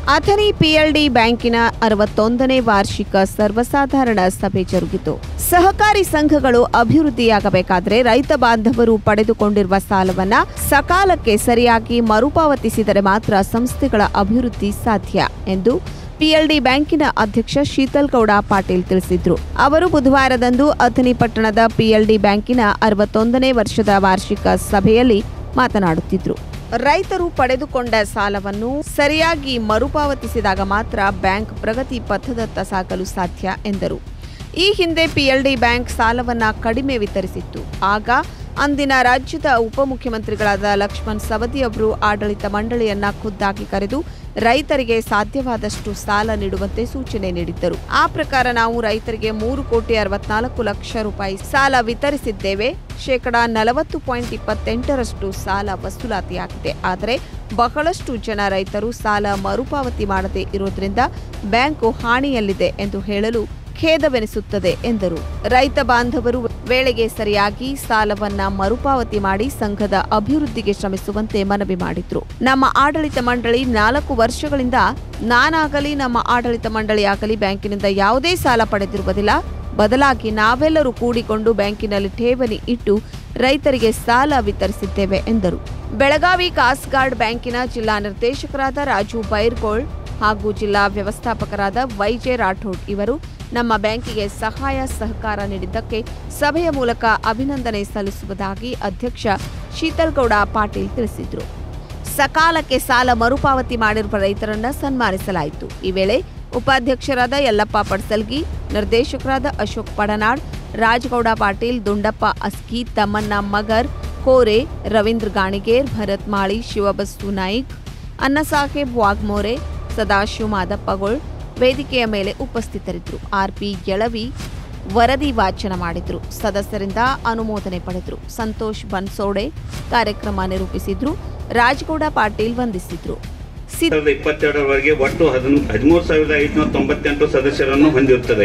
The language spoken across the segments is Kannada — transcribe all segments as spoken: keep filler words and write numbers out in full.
ಅಥಣಿ ಪಿಎಲ್ಡಿ ಬ್ಯಾಂಕಿನ ಅರವತ್ತೊಂದನೇ ವಾರ್ಷಿಕ ಸರ್ವಸಾಧಾರಣ ಸಭೆ ಜರುಗಿತು. ಸಹಕಾರಿ ಸಂಘಗಳು ಅಭಿವೃದ್ಧಿಯಾಗಬೇಕಾದರೆ ರೈತ ಬಾಂಧವರು ಪಡೆದುಕೊಂಡಿರುವ ಸಾಲವನ್ನ ಸಕಾಲಕ್ಕೆ ಸರಿಯಾಗಿ ಮರುಪಾವತಿಸಿದರೆ ಮಾತ್ರ ಸಂಸ್ಥೆಗಳ ಅಭಿವೃದ್ಧಿ ಸಾಧ್ಯ ಎಂದು ಪಿಎಲ್ಡಿ ಬ್ಯಾಂಕಿನ ಅಧ್ಯಕ್ಷ ಶೀತಲ್ ಗೌಡ ಪಾಟೀಲ್ ತಿಳಿಸಿದರು. ಅವರು ಬುಧವಾರದಂದು ಅಥಣಿ ಪಟ್ಟಣದ ಪಿಎಲ್ಡಿ ಬ್ಯಾಂಕಿನ ಅರವತ್ತೊಂದನೇ ವರ್ಷದ ವಾರ್ಷಿಕ ಸಭೆಯಲ್ಲಿ ಮಾತನಾಡುತ್ತಿದ್ದರು. ರೈತರು ಪಡೆದುಕೊಂಡ ಸಾಲವನ್ನು ಸರಿಯಾಗಿ ಮರುಪಾವತಿಸಿದಾಗ ಮಾತ್ರ ಬ್ಯಾಂಕ್ ಪ್ರಗತಿ ಪಥದತ್ತ ಸಾಗಲು ಸಾಧ್ಯ ಎಂದರು. ಈ ಹಿಂದೆ ಪಿಎಲ್ಡಿ ಬ್ಯಾಂಕ್ ಸಾಲವನ್ನ ಕಡಿಮೆ ವಿತರಿಸಿತ್ತು. ಆಗ ಅಂದಿನ ರಾಜ್ಯದ ಉಪಮುಖ್ಯಮಂತ್ರಿಗಳಾದ ಲಕ್ಷ್ಮಣ್ ಸವದಿ ಅವರು ಆಡಳಿತ ಮಂಡಳಿಯನ್ನ ಖುದ್ದಾಗಿ ಕರೆದು ರೈತರಿಗೆ ಸಾಧ್ಯವಾದಷ್ಟು ಸಾಲ ನೀಡುವಂತೆ ಸೂಚನೆ ನೀಡಿದ್ದರು. ಆ ಪ್ರಕಾರ ನಾವು ರೈತರಿಗೆ ಮೂರು ಕೋಟಿ ಅರವತ್ನಾಲ್ಕು ಲಕ್ಷ ರೂಪಾಯಿ ಸಾಲ ವಿತರಿಸಿದ್ದೇವೆ. ಶೇಕಡಾ ನಲವತ್ತು ಪಾಯಿಂಟ್ ಇಪ್ಪತ್ತೆಂಟರಷ್ಟು ಸಾಲ ವಸೂಲಾತಿಯಾಗಿದೆ. ಆದರೆ ಬಹಳಷ್ಟು ಜನ ರೈತರು ಸಾಲ ಮರುಪಾವತಿ ಮಾಡದೇ ಇರುವುದರಿಂದ ಬ್ಯಾಂಕು ಹಾನಿಯಲ್ಲಿದೆ ಎಂದು ಹೇಳಲು ಖೇದವೆನಿಸುತ್ತದೆ ಎಂದರು. ರೈತ ಬಾಂಧವರು ವೇಳೆಗೆ ಸರಿಯಾಗಿ ಸಾಲವನ್ನ ಮರುಪಾವತಿ ಮಾಡಿ ಸಂಘದ ಅಭಿವೃದ್ಧಿಗೆ ಶ್ರಮಿಸುವಂತೆ ಮನವಿ ಮಾಡಿದ್ರು. ನಮ್ಮ ಆಡಳಿತ ಮಂಡಳಿ ನಾಲ್ಕು ವರ್ಷಗಳಿಂದ ನಾನಾಗಲಿ ನಮ್ಮ ಆಡಳಿತ ಮಂಡಳಿಯಾಗಲಿ ಬ್ಯಾಂಕಿನಿಂದ ಯಾವುದೇ ಸಾಲ ಪಡೆದಿರುವುದಿಲ್ಲ. ಬದಲಾಗಿ ನಾವೆಲ್ಲರೂ ಕೂಡಿಕೊಂಡು ಬ್ಯಾಂಕಿನಲ್ಲಿ ಠೇವಣಿ ಇಟ್ಟು ರೈತರಿಗೆ ಸಾಲ ವಿತರಿಸಿದ್ದೇವೆ ಎಂದರು. ಬೆಳಗಾವಿ ಕಾಸ್ಗಾರ್ಡ್ ಬ್ಯಾಂಕಿನ ಜಿಲ್ಲಾ ನಿರ್ದೇಶಕರಾದ ರಾಜು ಬೈರ್ಗೋಳ್ ಹಾಗೂ ಜಿಲ್ಲಾ ವ್ಯವಸ್ಥಾಪಕರಾದ ವೈಜೆ ರಾಠೋಡ್ ಇವರು ನಮ್ಮ ಬ್ಯಾಂಕಿಗೆ ಸಹಾಯ ಸಹಕಾರ ನೀಡಿದ್ದಕ್ಕೆ ಸಭೆಯ ಮೂಲಕ ಅಭಿನಂದನೆ ಸಲ್ಲಿಸುವುದಾಗಿ ಅಧ್ಯಕ್ಷ ಶೀತಲ್ ಗೌಡ ಪಾಟೀಲ್ ತಿಳಿಸಿದರು. ಸಕಾಲಕ್ಕೆ ಸಾಲ ಮರುಪಾವತಿ ಮಾಡಿರುವ ರೈತರನ್ನ ಸನ್ಮಾನಿಸಲಾಯಿತು. ಈ ವೇಳೆ ಉಪಾಧ್ಯಕ್ಷರಾದ ಯಲ್ಲಪ್ಪ ಪಡ್ಸಲ್ಗಿ, ನಿರ್ದೇಶಕರಾದ ಅಶೋಕ್ ಪಡನಾಡ್, ರಾಜಗೌಡ ಪಾಟೀಲ್, ದುಂಡಪ್ಪ ಅಸ್ಕಿ, ತಮ್ಮಣ್ಣ ಮಗರ್, ಕೋರೆ, ರವೀಂದ್ರ ಗಾಣಿಗೇರ್, ಭರತ್ ಮಾಳಿ, ಶಿವಬಸ್ತು ನಾಯ್ಕ್, ಅನ್ನಸಾಹೇಬ್ ವಾಗ್ಮೋರೆ, ಸದಾಶಿವ ಮಾದಪ್ಪಗೋಳ್ ವೇದಿಕೆಯ ಮೇಲೆ ಉಪಸ್ಥಿತರಿದ್ದರು. ಆರ್ಪಿ ಗೆಳವಿ ವರದಿ ವಾಚನ ಮಾಡಿದ್ರು. ಸದಸ್ಯರಿಂದ ಅನುಮೋದನೆ ಪಡೆದರು. ಸಂತೋಷ್ ಬನ್ಸೋಡೆ ಕಾರ್ಯಕ್ರಮ ನಿರೂಪಿಸಿದ್ರು. ರಾಜಗೌಡ ಪಾಟೀಲ್ ವಂದಿಸಿದ್ರು. ಇಪ್ಪತ್ತೆರಡರವರೆಗೆ ಒಟ್ಟು ಹದಿಮೂರು ಸಾವಿರದ ಐದುನೂರ ತೊಂಬತ್ತೆಂಟು ಸದಸ್ಯರನ್ನು ಹೊಂದಿರುತ್ತದೆ.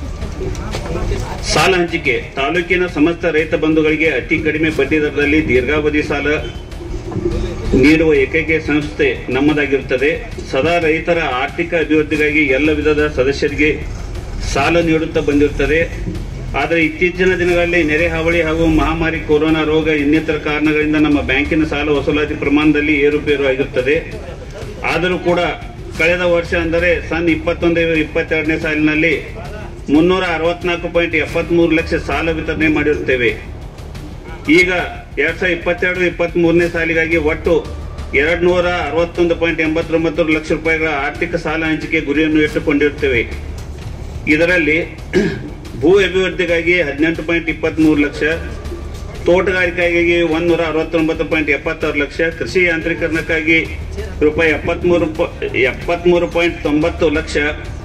ಸಾಲ ಹಂಚಿಕೆ ತಾಲೂಕಿನ ಸಮಸ್ತ ರೈತ ಬಂಧುಗಳಿಗೆ ಅತಿ ಕಡಿಮೆ ಬಡ್ಡಿ ದರದಲ್ಲಿ ದೀರ್ಘಾವಧಿ ಸಾಲ ನೀಡುವ ಏಕೈಕ ಸಂಸ್ಥೆ ನಮ್ಮದಾಗಿರುತ್ತದೆ. ಸದಾ ರೈತರ ಆರ್ಥಿಕ ಅಭಿವೃದ್ಧಿಗಾಗಿ ಎಲ್ಲ ವಿಧದ ಸದಸ್ಯರಿಗೆ ಸಾಲ ನೀಡುತ್ತಾ ಬಂದಿರುತ್ತದೆ. ಆದರೆ ಇತ್ತೀಚಿನ ದಿನಗಳಲ್ಲಿ ನೆರೆ ಹಾವಳಿ ಹಾಗೂ ಮಹಾಮಾರಿ ಕೊರೋನಾ ರೋಗ ಇನ್ನಿತರ ಕಾರಣಗಳಿಂದ ನಮ್ಮ ಬ್ಯಾಂಕಿನ ಸಾಲ ವಸೂಲಾತಿ ಪ್ರಮಾಣದಲ್ಲಿ ಏರುಪೇರು ಆಗಿರುತ್ತದೆ. ಆದರೂ ಕೂಡ ಕಳೆದ ವರ್ಷ ಅಂದರೆ ಸನ್ ಇಪ್ಪತ್ತೊಂದು ಇಪ್ಪತ್ತೆರಡನೇ ಸಾಲಿನಲ್ಲಿ ಮುನ್ನೂರ ಅರವತ್ನಾಲ್ಕು ಪಾಯಿಂಟ್ ಎಪ್ಪತ್ಮೂರು ಲಕ್ಷ ಸಾಲ ವಿತರಣೆ ಮಾಡಿರುತ್ತೇವೆ. ಈಗ ಎರಡ್ ಸಾವಿರದ ಇಪ್ಪತ್ತೆರಡು ಇಪ್ಪತ್ತ್ ಮೂರನೇ ಸಾಲಿಗಾಗಿ ಒಟ್ಟು ಎರಡ್ ನೂರ ಅರವತ್ತೊಂದು ಪಾಯಿಂಟ್ ಎಂಬತ್ತೊಂಬತ್ತು ಲಕ್ಷ ರೂಪಾಯಿಗಳ ಆರ್ಥಿಕ ಸಾಲ ಹಂಚಿಕೆ ಗುರಿಯನ್ನು ಇಟ್ಟುಕೊಂಡಿರುತ್ತೇವೆ. ಇದರಲ್ಲಿ ಭೂ ಅಭಿವೃದ್ಧಿಗಾಗಿ ಹದಿನೆಂಟು ಪಾಯಿಂಟ್ ಇಪ್ಪತ್ತ್ ಮೂರು ಲಕ್ಷ, ತೋಟಗಾರಿಕೆಗಾಗಿ ಒಂದೂರ ಅರವತ್ತೊಂಬತ್ತು ಪಾಯಿಂಟ್ ಎಪ್ಪತ್ತಾರು ಲಕ್ಷ, ಕೃಷಿ ಯಾಂತ್ರೀಕರಣಕ್ಕಾಗಿ ರೂಪಾಯಿ ಎಪ್ಪತ್ಮೂರು ಎಪ್ಪತ್ಮೂರು ಪಾಯಿಂಟ್ ತೊಂಬತ್ತು ಲಕ್ಷ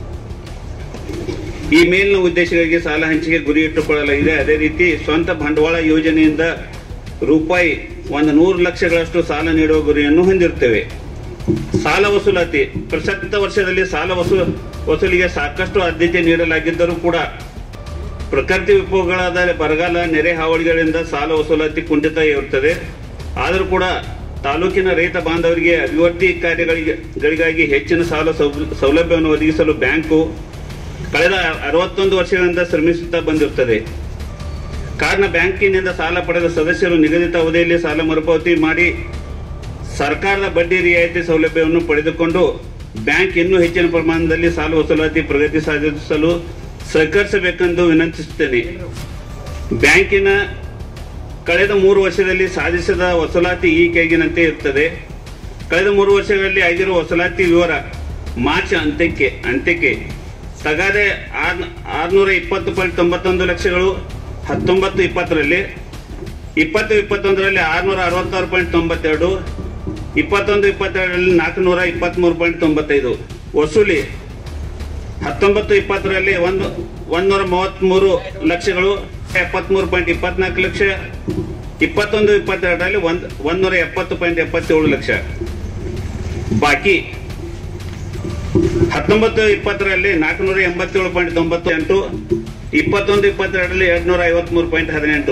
ಈ ಮೇಲಿನ ಉದ್ದೇಶಗಳಿಗೆ ಸಾಲ ಹಂಚಿಕೆ ಗುರಿ ಇಟ್ಟುಕೊಳ್ಳಲಾಗಿದೆ. ಅದೇ ರೀತಿ ಸ್ವಂತ ಬಂಡವಾಳ ಯೋಜನೆಯಿಂದ ರೂಪಾಯಿ ಒಂದು ನೂರು ಲಕ್ಷಗಳಷ್ಟು ಸಾಲ ನೀಡುವ ಗುರಿಯನ್ನು ಹೊಂದಿರುತ್ತೇವೆ. ಸಾಲ ವಸೂಲಾತಿ ಪ್ರಸಕ್ತ ವರ್ಷದಲ್ಲಿ ಸಾಲ ವಸೂ ವಸೂಲಿಗೆ ಸಾಕಷ್ಟು ಆದ್ಯತೆ ನೀಡಲಾಗಿದ್ದರೂ ಕೂಡ ಪ್ರಕೃತಿ ವಿಕೋಪಗಳಾದ ಬರಗಾಲ, ನೆರೆ ಹಾವಳಿಗಳಿಂದ ಸಾಲ ವಸೂಲಾತಿ ಕುಂಠಿತ ಇರುತ್ತದೆ. ಆದರೂ ಕೂಡ ತಾಲೂಕಿನ ರೈತ ಬಾಂಧವರಿಗೆ ಅಭಿವೃದ್ಧಿ ಕಾರ್ಯಗಳಿಗಾಗಿ ಹೆಚ್ಚಿನ ಸಾಲ ಸೌಲಭ್ಯವನ್ನು ಒದಗಿಸಲು ಬ್ಯಾಂಕು ಕಳೆದ ಅರವತ್ತೊಂದು ವರ್ಷಗಳಿಂದ ಶ್ರಮಿಸುತ್ತಾ ಬಂದಿರುತ್ತದೆ. ಕಾರಣ ಬ್ಯಾಂಕಿನಿಂದ ಸಾಲ ಪಡೆದ ಸದಸ್ಯರು ನಿಗದಿತ ಅವಧಿಯಲ್ಲಿ ಸಾಲ ಮರುಪಾವತಿ ಮಾಡಿ ಸರ್ಕಾರದ ಬಡ್ಡಿ ರಿಯಾಯಿತಿ ಸೌಲಭ್ಯವನ್ನು ಪಡೆದುಕೊಂಡು ಬ್ಯಾಂಕ್ ಇನ್ನೂ ಹೆಚ್ಚಿನ ಪ್ರಮಾಣದಲ್ಲಿ ಸಾಲ ವಸೂಲಾತಿ ಪ್ರಗತಿ ಸಾಧಿಸಲು ಸಹಕರಿಸಬೇಕೆಂದು ವಿನಂತಿಸುತ್ತೇನೆ. ಬ್ಯಾಂಕಿನ ಕಳೆದ ಮೂರು ವರ್ಷದಲ್ಲಿ ಸಾಧಿಸಿದ ವಸೂಲಾತಿ ಈ ಕೆಳಗಿನಂತೆ ಇರುತ್ತದೆ. ಕಳೆದ ಮೂರು ವರ್ಷಗಳಲ್ಲಿ ಆಗಿರುವ ವಸೂಲಾತಿ ವಿವರ ಮಾರ್ಚ್ ಅಂತ್ಯಕ್ಕೆ ಅಂತ್ಯಕ್ಕೆ ತಗಾದೆ ಆರ್ನೂರ ಇಪ್ಪತ್ತು ಪಾಯಿಂಟ್ ತೊಂಬತ್ತೊಂದು ಲಕ್ಷಗಳು ಹತ್ತೊಂಬತ್ತು ಇಪ್ಪತ್ತರಲ್ಲಿ, ಇಪ್ಪತ್ತು ಇಪ್ಪತ್ತೊಂದರಲ್ಲಿ ಆರ್ನೂರ ಅರವತ್ತಾರು ಪಾಯಿಂಟ್ ತೊಂಬತ್ತೆರಡು, ಇಪ್ಪತ್ತೊಂದು ಇಪ್ಪತ್ತೆರಡರಲ್ಲಿ ನಾಲ್ಕುನೂರ ಇಪ್ಪತ್ಮೂರು ಪಾಯಿಂಟ್ ತೊಂಬತ್ತೈದು. ವಸೂಲಿ ಹತ್ತೊಂಬತ್ತು ಇಪ್ಪತ್ತರಲ್ಲಿ ಒಂದು ಒಂದೂರ ಮೂವತ್ಮೂರು ಲಕ್ಷಗಳು ಎಪ್ಪತ್ಮೂರು ಪಾಯಿಂಟ್ ಇಪ್ಪತ್ನಾಲ್ಕು ಲಕ್ಷ, ಇಪ್ಪತ್ತೊಂದು ಇಪ್ಪತ್ತೆರಡರಲ್ಲಿ ಒಂದ್ ಒಂದೂರ ಎಪ್ಪತ್ತು ಪಾಯಿಂಟ್ ಎಪ್ಪತ್ತೇಳು ಲಕ್ಷ. ಬಾಕಿ ಹತ್ತೊಂಬತ್ತು ಇಪ್ಪತ್ತರಲ್ಲಿ ನಾಲ್ಕುನೂರ ಎಂಬತ್ತೇಳು ಪಾಯಿಂಟ್ ತೊಂಬತ್ತು ಎಂಟು, ಇಪ್ಪತ್ತೊಂದು ಇಪ್ಪತ್ತೆರಡರಲ್ಲಿ ಎರಡ್ನೂರ ಐವತ್ಮೂರು ಪಾಯಿಂಟ್ ಹದಿನೆಂಟು.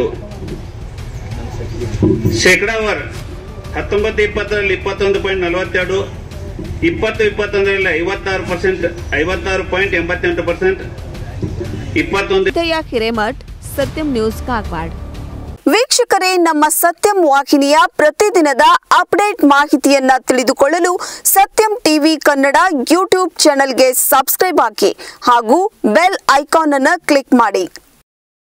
ಶೇಕಡಾವಾರು ಹತ್ತೊಂಬತ್ತು ಇಪ್ಪತ್ತರಲ್ಲಿ ಇಪ್ಪತ್ತೊಂದು ಪಾಯಿಂಟ್ ನಲವತ್ತೆರಡು, ಇಪ್ಪತ್ತು ಇಪ್ಪತ್ತೊಂದರಲ್ಲಿ ಐವತ್ತಾರು ಪರ್ಸೆಂಟ್ ಐವತ್ತಾರು ಪಾಯಿಂಟ್ ಎಂಬತ್ತೆಂಟು ಪರ್ಸೆಂಟ್ ಇಪ್ಪತ್ತೊಂದು. ಹಿರೇಮಠ್, ಸತ್ಯಂ ನ್ಯೂಸ್, ಕಾಗವಾಡ. ವೀಕ್ಷಕರೇ, ನಮ್ಮ ಸತ್ಯಂ ವಾಹಿನಿಯ ಪ್ರತಿದಿನದ ಅಪ್ಡೇಟ್ ಮಾಹಿತಿಯನ್ನ ತಿಳಿದುಕೊಳ್ಳಲು ಸತ್ಯಂ ಟಿವಿ ಕನ್ನಡ ಯೂಟ್ಯೂಬ್ ಚಾನೆಲ್ಗೆ ಸಬ್ಸ್ಕ್ರೈಬ್ ಹಾಕಿ ಹಾಗೂ ಬೆಲ್ ಐಕಾನ್ ಅನ್ನು ಕ್ಲಿಕ್ ಮಾಡಿ.